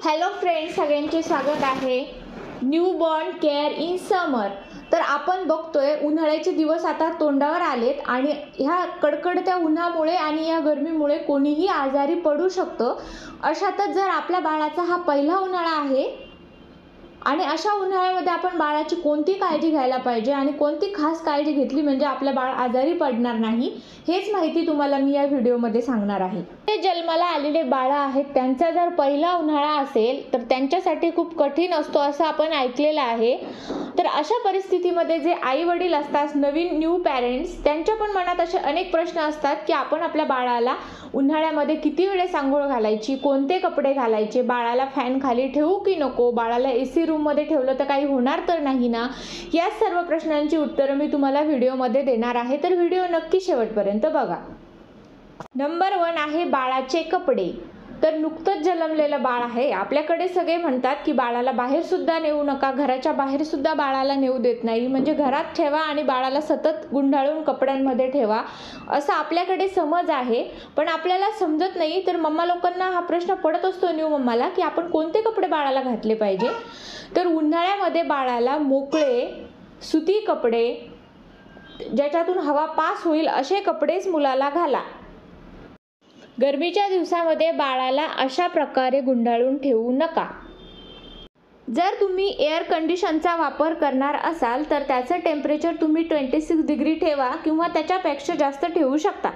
Hello friends, सगळ्यांचे स्वागत आहे न्यूबॉर्न केअर इन समर। तर आपण बघतोय उन्हाळ्याचे दिवस आता तोंडावर आलेत आणि ह्या कडकडत्या उन्हामुळे आणि या गरमीमुळे कोणीही आजारी पडू शकतं। अशातच जर आपल्या बाळाचा हा पहिला उन्हाळा आहे आणि अशा उन्हाळ्यामध्ये आपण बाळाची कोणती काळजी घ्यायला पाहिजे आणि कोणती खास काळजी घेतली म्हणजे आपलं बाळ आजारी पडणार नाही, हेच माहिती तुम्हाला मी या व्हिडिओमध्ये सांगणार आहे। ते जन्माला आलेले बाळ आहेत, त्यांचा जर पहिला उन्हाळा असेल तर त्यांच्यासाठी खूप कठीण असतो असं आपण ऐकलेलं आहे। तर अशा परिस्थितीमध्ये जे आई वडील असतात, नवीन न्यू पॅरेंट्स, त्यांच्या पण मनात असे अनेक प्रश्न असतात की आपण आपल्या बाळाला उन्हाळ्यामध्ये किती वेळेस आंघोळ घालायची, कोणते कपडे घालायचे, बाळाला फॅन खाली ठेवू की नको, बाळाला एसी रूममध्ये ठेवलं तर काही होणार तर नाही ना। या सर्व प्रश्नांची उत्तरं मी तुम्हाला व्हिडिओमध्ये देणार आहे, तर व्हिडिओ नक्की शेवटपर्यंत बघा। नंबर 1 आहे बाळाचे कपडे। तर नुकतंच जन्मलेलं बाळ आहे, आपल्याकडे सगळे म्हणतात की बाळाला बाहेर सुद्धा नेऊ नका, घराच्या बाहेर सुद्धा बाळाला नेऊ देत नाही, म्हणजे घरात ठेवा आणि बाळाला सतत गुंडाळून कपड्यांमध्ये ठेवा, असा आपल्याकडे समज आहे। पण आपल्याला समजत नाही, तर मम्मा लोकांना हा प्रश्न पडत असतो न्यू मम्माला की आपण कोणते कपडे बाळाला घातले पाहिजे। तर उन्हाळ्यामध्ये बाळाला मोकळे सुती कपडे, ज्याच्यातून हवा पास होईल असे कपडेच मुलाला घाला। गरमीच्या दिवसामध्ये बाळाला अशा प्रकारे गुंडाळून ठेवू नका। जर तुम्ही एअर कंडिशनचा वापर करणार असाल तर त्याचं टेम्परेचर तुम्ही 26 डिग्री ठेवा किंवा त्याच्यापेक्षा जास्त ठेवू शकता।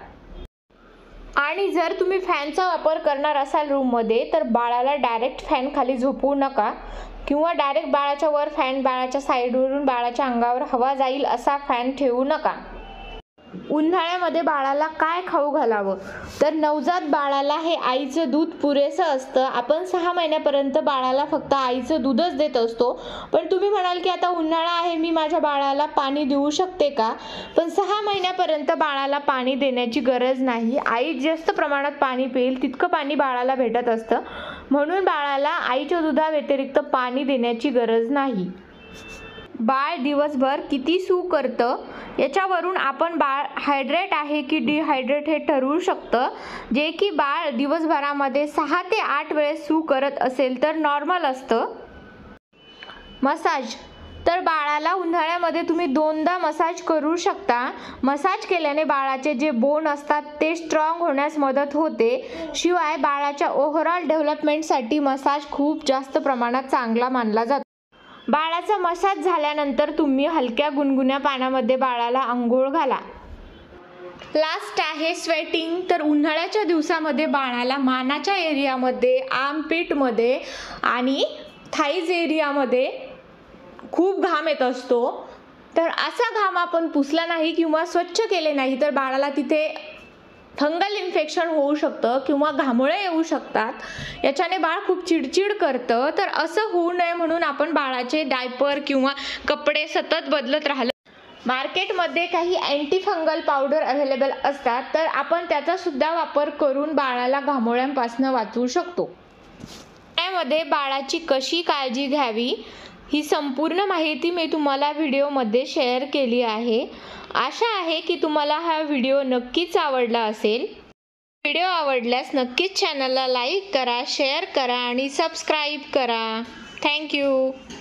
आणि जर तुम्ही फॅनचा वापर करणार असाल रूममध्ये तर बाळाला डायरेक्ट फॅन खाली झोपवू नका किंवा डायरेक्ट बाळाच्या वर फॅन, बाळाच्या साईडवरून बाळाच्या अंगावर हवा जाईल असा फॅन ठेवू नका। उन्हाळ्यामध्ये बाळाला काय खाऊ घालावं, तर नवजात बाळाला हे आईचं दूध पुरेसं असतं। आपण 6 महिन्यापर्यंत बाळाला फक्त आईचं दूधच देत असतो। पण तुम्ही म्हणाल की आता उन्हाळा आहे, मी माझ्या बाळाला पाणी देऊ शकते का? पण 6 महिन्यापर्यंत बाळाला पाणी देण्याची गरज नाही। आई जास्त प्रमाणात पाणी पिईल तितकं पाणी बाळाला भेटत असतं, म्हणून बाळाला आईच्या दुधाव्यतिरिक्त पाणी देण्याची गरज नाही। बाळ दिवसभर किती सू करतं याच्यावरून आपण बाळ हायड्रेट आहे की डिहायड्रेट हे ठरवू शकतं। जे की बाळ दिवसभरामध्ये 6 ते 8 वेळेस सू करत असेल तर नॉर्मल असतं। मसाज, तर बाळाला उन्हाळ्यामध्ये तुम्ही 2दा मसाज करू शकता। मसाज केल्याने बाळाचे जे बोन असतात ते स्ट्रॉंग होण्यास मदत होते। शिवाय बाळाच्या ओव्हरऑल डेव्हलपमेंटसाठी मसाज खूप जास्त प्रमाणात चांगला मानला जातो। बाळाचा मसाज झाल्यानंतर तुम्ही हलक्या गुणगुण्या पाण्यामध्ये बाळाला अंघोळ घाला। लास्ट आहे स्वेटिंग। तर उन्हाळ्याच्या दिवसामध्ये बाळाला मानाच्या एरियामध्ये, आर्मपिटमध्ये आणि थाईज एरियामध्ये खूप घाम येत असतो। तर असा घाम आपण पुसला नाही किंवा स्वच्छ केले नाही तर बाळाला तिथे फंगल इन्फेक्शन होऊ शकतं किंवा घामोळे येऊ शकतात। याच्याने बाळ खूप चिडचिड करतं। तर असं होऊ नये म्हणून आपण बाळाचे डायपर किंवा कपडे सतत बदलत राहिलं। मार्केटमध्ये काही अँटी फंगल पावडर अवेलेबल असतात, तर आपण त्याचा सुद्धा वापर करून बाळाला घामोळ्यांपासून वाचवू शकतो। त्यामध्ये बाळाची कशी काळजी घ्यावी ही संपूर्ण माहिती मी तुम्हाला व्हिडिओमध्ये शेअर केली आहे। आशा आहे की तुम्हाला हा व्हिडिओ नक्कीच आवडला असेल। व्हिडिओ आवडल्यास नक्कीच चॅनलला लाईक करा, शेअर करा आणि सबस्क्राईब करा। थँक्यू।